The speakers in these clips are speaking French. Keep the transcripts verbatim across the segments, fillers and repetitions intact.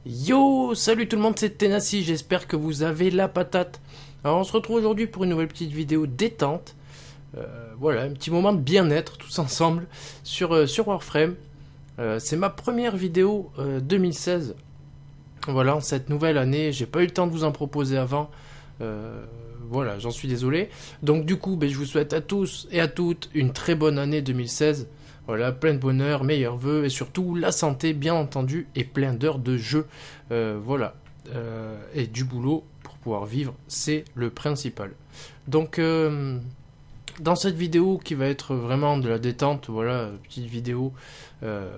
Yo, salut tout le monde, c'est Tenacy, j'espère que vous avez la patate. Alors on se retrouve aujourd'hui pour une nouvelle petite vidéo détente. Euh, voilà, un petit moment de bien-être tous ensemble sur, euh, sur Warframe. Euh, c'est ma première vidéo euh, deux mille seize. Voilà, en cette nouvelle année, j'ai pas eu le temps de vous en proposer avant. Euh, voilà, j'en suis désolé. Donc du coup, ben, je vous souhaite à tous et à toutes une très bonne année deux mille seize. Voilà, plein de bonheur, meilleurs vœux et surtout la santé, bien entendu, et plein d'heures de jeu. Euh, voilà, euh, et du boulot pour pouvoir vivre, c'est le principal. Donc, euh, dans cette vidéo qui va être vraiment de la détente, voilà, petite vidéo euh,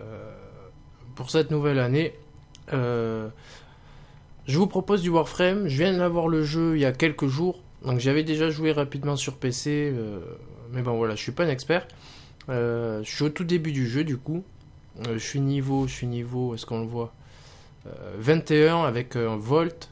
pour cette nouvelle année, euh, je vous propose du Warframe. Je viens d'avoir le jeu il y a quelques jours, donc j'avais déjà joué rapidement sur P C, euh, mais bon voilà, je suis pas un expert. Euh, je suis au tout début du jeu du coup. Euh, je suis niveau, je suis niveau, est-ce qu'on le voit euh, vingt et un avec un Volt.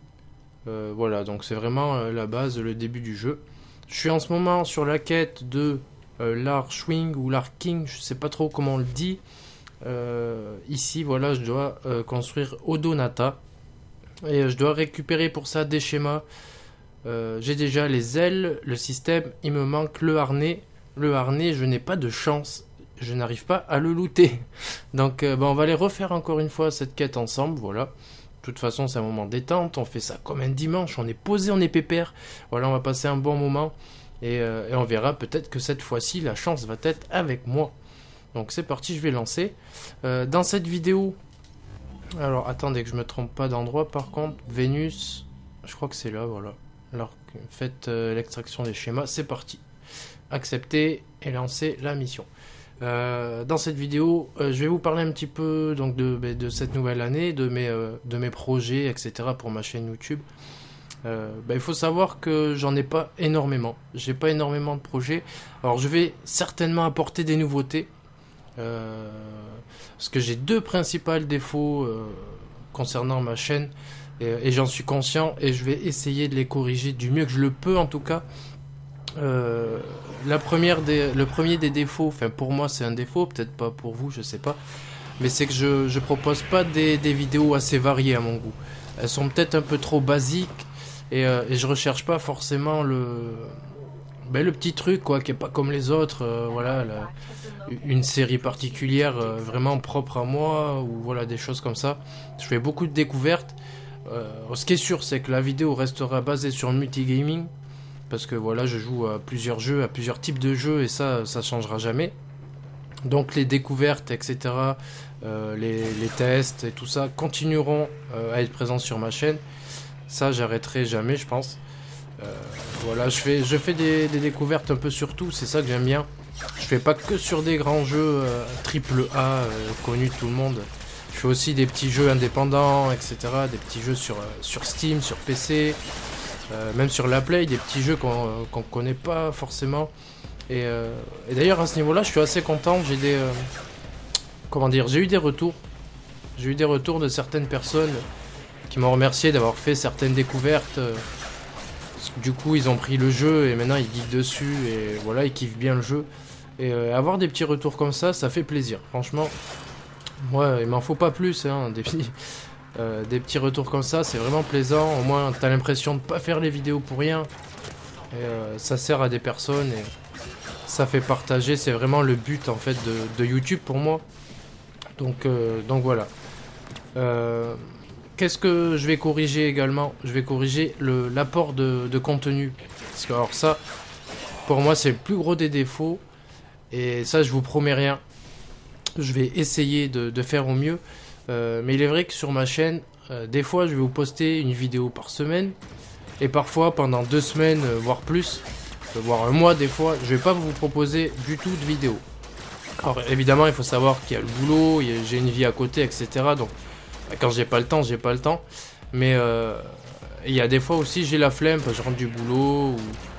Euh, voilà, donc c'est vraiment euh, la base, le début du jeu. Je suis en ce moment sur la quête de euh, l'Archwing ou l'Arking, je sais pas trop comment on le dit. Euh, ici, voilà, je dois euh, construire Odonata. Et euh, je dois récupérer pour ça des schémas. Euh, J'ai déjà les ailes, le système, il me manque le harnais. Le harnais, je n'ai pas de chance. Je n'arrive pas à le looter. Donc, euh, bah, on va aller refaire encore une fois cette quête ensemble. Voilà. De toute façon, c'est un moment détente. On fait ça comme un dimanche. On est posé, on est pépère. Voilà, on va passer un bon moment. Et, euh, et on verra peut-être que cette fois-ci, la chance va être avec moi. Donc, c'est parti, je vais lancer. Euh, dans cette vidéo... Alors, attendez que je me trompe pas d'endroit. Par contre, Vénus... Je crois que c'est là, voilà. Alors, faites euh, l'extraction des schémas. C'est parti. Accepter et lancer la mission. Euh, dans cette vidéo, euh, je vais vous parler un petit peu donc de, de, de cette nouvelle année, de mes, euh, de mes projets, et cetera pour ma chaîne YouTube. Euh, bah, il faut savoir que j'en ai pas énormément. J'ai pas énormément de projets. Alors je vais certainement apporter des nouveautés. Euh, parce que j'ai deux principaux défauts euh, concernant ma chaîne. Et, et j'en suis conscient et je vais essayer de les corriger du mieux que je le peux en tout cas. Euh, la première des, le premier des défauts, enfin pour moi c'est un défaut, peut-être pas pour vous, je sais pas, mais c'est que je, je propose pas des, des vidéos assez variées à mon goût. Elles sont peut-être un peu trop basiques et, euh, et je recherche pas forcément le, ben, le petit truc quoi, qui est pas comme les autres, euh, voilà, la, une série particulière euh, vraiment propre à moi ou voilà des choses comme ça. Je fais beaucoup de découvertes. Euh, ce qui est sûr, c'est que la vidéo restera basée sur le multigaming. Parce que voilà, je joue à plusieurs jeux, à plusieurs types de jeux, et ça, ça changera jamais. Donc les découvertes, et cetera, euh, les, les tests et tout ça continueront euh, à être présents sur ma chaîne. Ça, j'arrêterai jamais, je pense. Euh, voilà, je fais, je fais des, des découvertes un peu sur tout, c'est ça que j'aime bien. Je fais pas que sur des grands jeux euh, triple A euh, connus de tout le monde. Je fais aussi des petits jeux indépendants, et cetera. Des petits jeux sur, euh, sur Steam, sur P C. Euh, même sur la Play, des petits jeux qu'on qu'on connaît pas forcément. Et, euh, et d'ailleurs à ce niveau-là, je suis assez content. J'ai des, euh, comment dire, j'ai eu des retours. J'ai eu des retours de certaines personnes qui m'ont remercié d'avoir fait certaines découvertes. Euh, parce que du coup, ils ont pris le jeu et maintenant ils geekent dessus et voilà, ils kiffent bien le jeu. Et euh, avoir des petits retours comme ça, ça fait plaisir. Franchement, moi, il m'en faut pas plus, hein, des petits. Euh, des petits retours comme ça, c'est vraiment plaisant. Au moins, t'as l'impression de pas faire les vidéos pour rien. Et euh, ça sert à des personnes et ça fait partager. C'est vraiment le but en fait de, de YouTube pour moi. Donc, euh, donc voilà. Euh, Qu'est-ce que je vais corriger également? Je vais corriger le l'apport de, de contenu. Parce que alors ça, pour moi, c'est le plus gros des défauts. Et ça, je vous promets rien. Je vais essayer de, de faire au mieux. Euh, mais il est vrai que sur ma chaîne, euh, des fois je vais vous poster une vidéo par semaine et parfois pendant deux semaines, euh, voire plus, euh, voire un mois des fois, je vais pas vous proposer du tout de vidéo. Alors évidemment il faut savoir qu'il y a le boulot, j'ai une vie à côté, et cetera. Donc quand j'ai pas le temps, j'ai pas le temps. Mais euh, il y a des fois aussi j'ai la flemme, je rentre du boulot ou,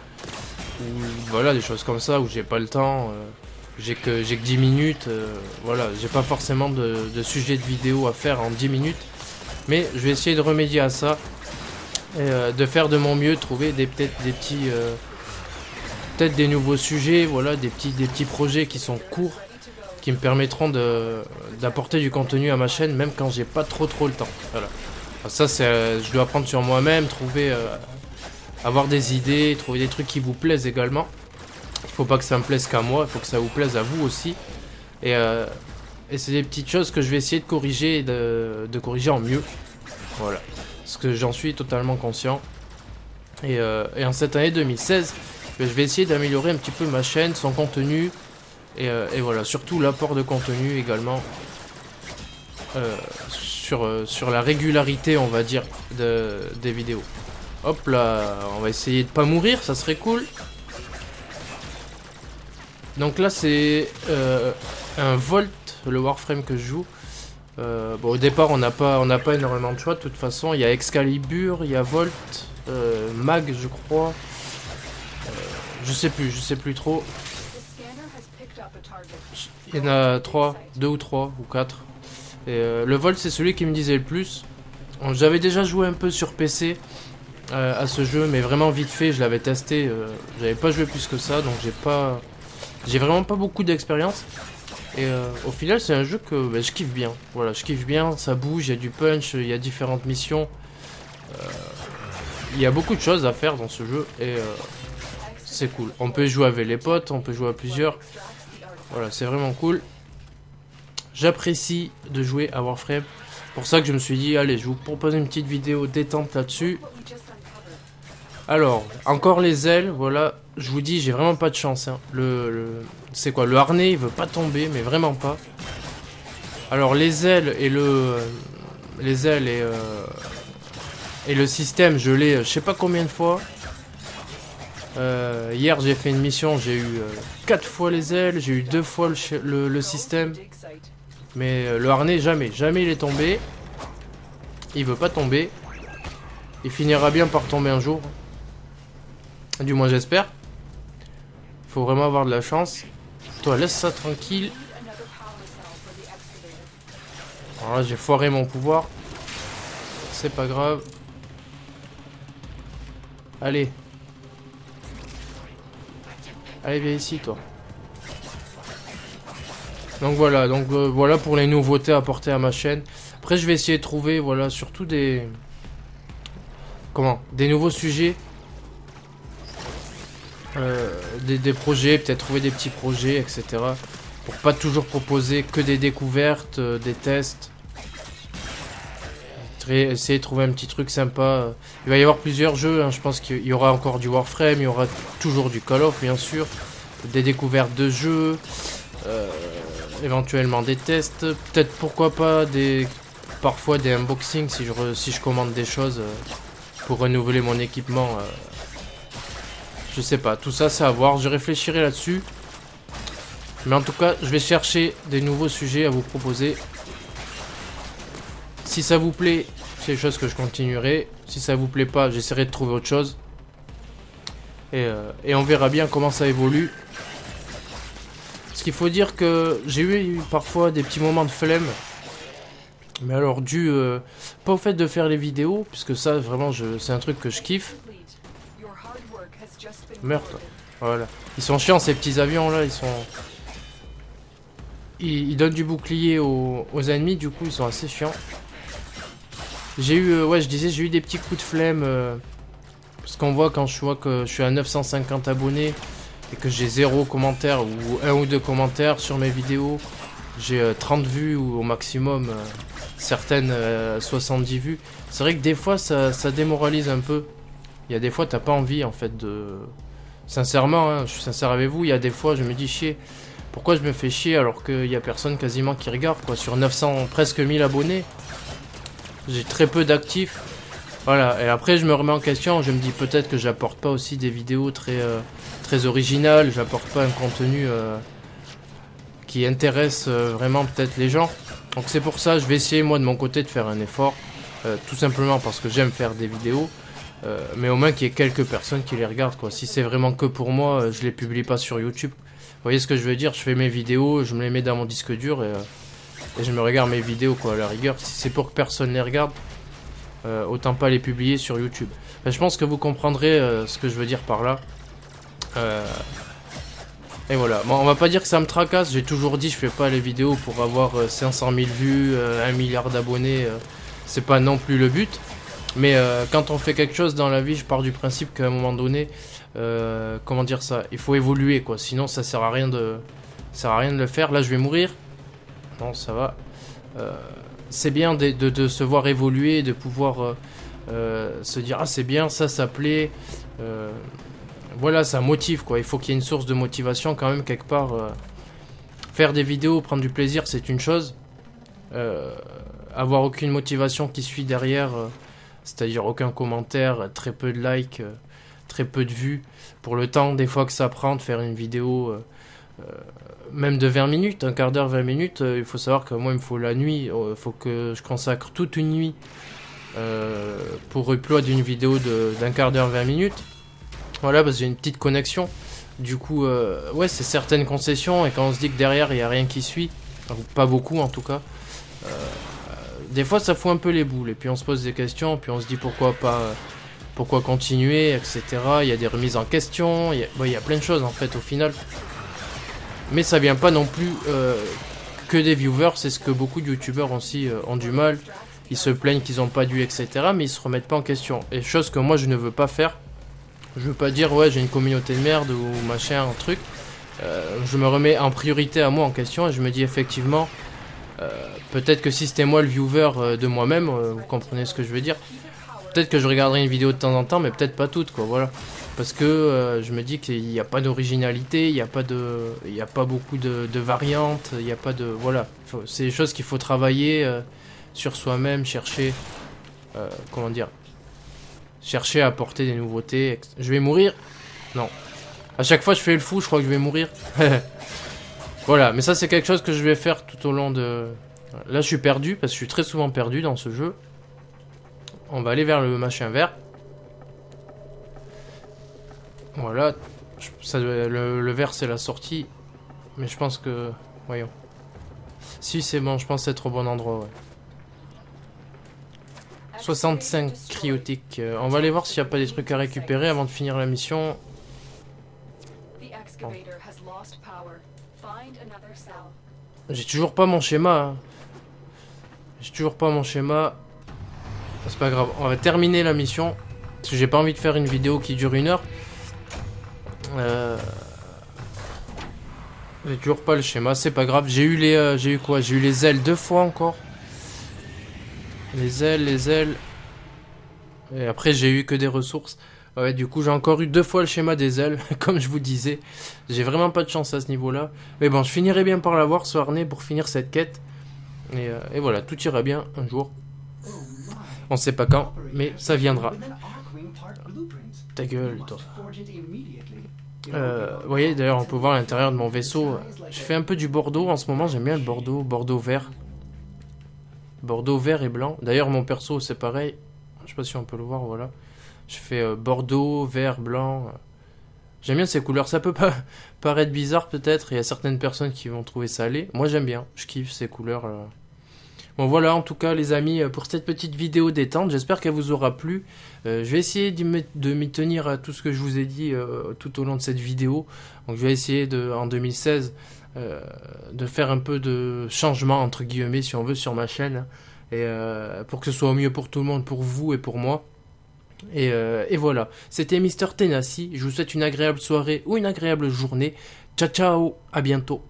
ou voilà des choses comme ça où j'ai pas le temps. Euh, J'ai que, j'ai que dix minutes, euh, voilà, j'ai pas forcément de, de sujet de vidéo à faire en dix minutes. Mais je vais essayer de remédier à ça, et euh, de faire de mon mieux, trouver des, peut-être des petits, euh, peut-être des nouveaux sujets, voilà, des petits, des petits projets qui sont courts, qui me permettront de d'apporter du contenu à ma chaîne, même quand j'ai pas trop trop le temps. Voilà. Alors ça, c'est, euh, je dois apprendre sur moi-même, trouver, euh, avoir des idées, trouver des trucs qui vous plaisent également. Il faut pas que ça me plaise qu'à moi, il faut que ça vous plaise à vous aussi. Et, euh, et c'est des petites choses que je vais essayer de corriger et de, de corriger en mieux. Voilà. Parce que j'en suis totalement conscient. Et, euh, et en cette année deux mille seize, je vais essayer d'améliorer un petit peu ma chaîne, son contenu. Et, euh, et voilà, surtout l'apport de contenu également. Euh, sur, euh, sur la régularité, on va dire, de, des vidéos. Hop là, on va essayer de pas mourir, ça serait cool. Donc là c'est euh, un Volt, le Warframe que je joue. Euh, bon, au départ on n'a pas, on n'a pas énormément de choix de toute façon. Il y a Excalibur, il y a Volt, euh, Mag je crois. Euh, je sais plus, je sais plus trop. Il y en a trois, deux ou trois ou quatre. Et euh, le Volt c'est celui qui me disait le plus. J'avais déjà joué un peu sur P C euh, à ce jeu, mais vraiment vite fait, je l'avais testé. Euh, J'avais pas joué plus que ça, donc j'ai pas... J'ai vraiment pas beaucoup d'expérience. Et euh, au final, c'est un jeu que bah, je kiffe bien. Voilà, je kiffe bien, ça bouge, il y a du punch, il y a différentes missions. Euh, il y a beaucoup de choses à faire dans ce jeu et euh, c'est cool. On peut jouer avec les potes, on peut jouer à plusieurs. Voilà, c'est vraiment cool. J'apprécie de jouer à Warframe. Pour ça que je me suis dit, allez, je vous propose une petite vidéo détente là-dessus. Alors, encore les ailes, voilà. Je vous dis, j'ai vraiment pas de chance. Hein. Le, le c'est quoi? Le harnais, il veut pas tomber, mais vraiment pas. Alors, les ailes et le... Euh, les ailes et... Euh, et le système, je l'ai je sais pas combien de fois. Euh, hier, j'ai fait une mission, j'ai eu euh, quatre fois les ailes, j'ai eu deux fois le, le, le système. Mais euh, le harnais, jamais. Jamais il est tombé. Il veut pas tomber. Il finira bien par tomber un jour. Du moins, j'espère. Faut vraiment avoir de la chance. Toi, laisse ça tranquille. Alors là, j'ai foiré mon pouvoir. C'est pas grave. Allez. Allez, viens ici, toi. Donc voilà, donc euh, voilà pour les nouveautés apportées à ma chaîne. Après, je vais essayer de trouver, voilà, surtout des... Comment? Des nouveaux sujets. Euh, des, des projets, peut-être trouver des petits projets, et cetera. Pour pas toujours proposer que des découvertes, euh, des tests. Essayer de trouver un petit truc sympa. Il va y avoir plusieurs jeux, hein. Je pense qu'il y aura encore du Warframe, il y aura toujours du Call of, bien sûr. Des découvertes de jeux, euh, éventuellement des tests. Peut-être, pourquoi pas, des parfois des unboxings si je, re, si je commande des choses euh, pour renouveler mon équipement. Euh, je sais pas, tout ça c'est à voir, je réfléchirai là-dessus. Mais en tout cas, je vais chercher des nouveaux sujets à vous proposer. Si ça vous plaît, c'est des choses que je continuerai. Si ça vous plaît pas, j'essaierai de trouver autre chose. Et, euh, et on verra bien comment ça évolue. Ce qu'il faut dire que j'ai eu parfois des petits moments de flemme. Mais alors dû euh, pas au fait de faire les vidéos, puisque ça vraiment c'est un truc que je kiffe. Meurtre. Voilà. Ils sont chiants ces petits avions là, ils sont... Ils, ils donnent du bouclier aux, aux ennemis, du coup ils sont assez chiants. J'ai eu, euh, ouais je disais, j'ai eu des petits coups de flemme. Euh, parce qu'on voit quand je vois que je suis à neuf cent cinquante abonnés et que j'ai zéro commentaire ou un ou deux commentaires sur mes vidéos. J'ai euh, trente vues ou au maximum, euh, certaines euh, soixante-dix vues. C'est vrai que des fois ça, ça démoralise un peu. Il y a des fois t'as pas envie en fait de... Sincèrement, hein, je suis sincère avec vous, il y a des fois je me dis chier. Pourquoi je me fais chier alors qu'il y a personne quasiment qui regarde quoi. Sur neuf cents, presque mille abonnés. J'ai très peu d'actifs. Voilà, et après je me remets en question, je me dis peut-être que j'apporte pas aussi des vidéos très, euh, très originales, j'apporte pas un contenu euh, qui intéresse euh, vraiment peut-être les gens. Donc c'est pour ça, je vais essayer moi de mon côté de faire un effort, euh, tout simplement parce que j'aime faire des vidéos, euh, mais au moins qu'il y ait quelques personnes qui les regardent quoi. Si c'est vraiment que pour moi, euh, je les publie pas sur YouTube. Vous voyez ce que je veux dire? Je fais mes vidéos, je me les mets dans mon disque dur et... Euh, Et je me regarde mes vidéos quoi, à la rigueur. Si c'est pour que personne les regarde, euh, autant pas les publier sur YouTube. Enfin, je pense que vous comprendrez euh, ce que je veux dire par là. Euh, Et voilà, bon, on va pas dire que ça me tracasse, j'ai toujours dit je fais pas les vidéos pour avoir euh, cinq cent mille vues, euh, un milliard d'abonnés, euh, c'est pas non plus le but. Mais euh, quand on fait quelque chose dans la vie, je pars du principe qu'à un moment donné, euh, comment dire ça, il faut évoluer quoi, sinon ça sert à rien de, ça sert à rien de le faire. Là je vais mourir, non ça va, euh, c'est bien de, de, de se voir évoluer, de pouvoir euh, euh, se dire ah c'est bien, ça ça plaît, euh, voilà ça motive quoi, il faut qu'il y ait une source de motivation quand même quelque part. Euh, faire des vidéos, prendre du plaisir c'est une chose, euh, avoir aucune motivation qui suit derrière, euh, c'est-à-dire aucun commentaire, très peu de likes, euh, très peu de vues, pour le temps des fois que ça prend de faire une vidéo, euh, euh, même de vingt minutes, un quart d'heure, vingt minutes, euh, il faut savoir que moi il me faut la nuit, il euh, faut que je consacre toute une nuit euh, pour upload une vidéo d'un quart d'heure, vingt minutes, voilà parce que j'ai une petite connexion, du coup euh, ouais c'est certaines concessions, et quand on se dit que derrière il n'y a rien qui suit, pas beaucoup en tout cas, euh, des fois ça fout un peu les boules, et puis on se pose des questions, puis on se dit pourquoi pas, pourquoi continuer, et cetera. Il y a des remises en question, il y a, bon, il y a plein de choses en fait au final. Mais ça vient pas non plus euh, que des viewers, c'est ce que beaucoup de youtubeurs aussi euh, ont du mal. Ils se plaignent qu'ils n'ont pas dû, et cetera. Mais ils se remettent pas en question. Et chose que moi je ne veux pas faire. Je veux pas dire ouais j'ai une communauté de merde ou machin, un truc. Euh, je me remets en priorité à moi en question et je me dis effectivement... Euh, peut-être que si c'était moi le viewer euh, de moi-même, euh, vous comprenez ce que je veux dire. Peut-être que je regarderai une vidéo de temps en temps, mais peut-être pas toutes, quoi, voilà. Parce que euh, je me dis qu'il n'y a pas d'originalité, il n'y a pas de, il n'y a pas beaucoup de, de variantes, il n'y a pas de, voilà. C'est des choses qu'il faut travailler euh, sur soi-même, chercher, euh, comment dire, chercher à apporter des nouveautés. Je vais mourir? Non. À chaque fois je fais le fou, je crois que je vais mourir. Voilà, mais ça c'est quelque chose que je vais faire tout au long de... Là je suis perdu, parce que je suis très souvent perdu dans ce jeu. On va aller vers le machin vert. Voilà, ça, le, le vert c'est la sortie. Mais je pense que... Voyons. Si c'est bon, je pense être au bon endroit, ouais. soixante-cinq cryotiques. Euh, on va aller voir s'il n'y a pas des trucs à récupérer avant de finir la mission. Bon. J'ai toujours pas mon schéma. Hein. J'ai toujours pas mon schéma. C'est pas grave. On va terminer la mission. Parce que j'ai pas envie de faire une vidéo qui dure une heure. Euh... J'ai toujours pas le schéma. C'est pas grave. J'ai eu les. Euh, j'ai eu quoi? J'ai eu les ailes deux fois encore. Les ailes, les ailes. Et après j'ai eu que des ressources. Ouais, du coup j'ai encore eu deux fois le schéma des ailes, comme je vous disais. J'ai vraiment pas de chance à ce niveau-là. Mais bon, je finirai bien par l'avoir ce harnais pour finir cette quête. Et, euh, et voilà, tout ira bien un jour. On sait pas quand, mais ça viendra. Ta gueule, toi. Euh, vous voyez, d'ailleurs, on peut voir l'intérieur de mon vaisseau. Je fais un peu du bordeaux en ce moment, j'aime bien le bordeaux, bordeaux vert. Bordeaux vert et blanc. D'ailleurs, mon perso, c'est pareil. Je sais pas si on peut le voir, voilà. Je fais euh, bordeaux, vert, blanc. J'aime bien ces couleurs. Ça peut pas paraître bizarre peut-être. Il y a certaines personnes qui vont trouver ça laid. Moi j'aime bien. Je kiffe ces couleurs. Là. Bon voilà en tout cas les amis pour cette petite vidéo détente. J'espère qu'elle vous aura plu. Euh, je vais essayer de m'y tenir à tout ce que je vous ai dit euh, tout au long de cette vidéo. Donc je vais essayer de, en deux mille seize euh, de faire un peu de changement entre guillemets si on veut sur ma chaîne. Et euh, pour que ce soit au mieux pour tout le monde, pour vous et pour moi. Et, euh, et voilà, c'était Mister Tenacy, je vous souhaite une agréable soirée ou une agréable journée. Ciao ciao, à bientôt.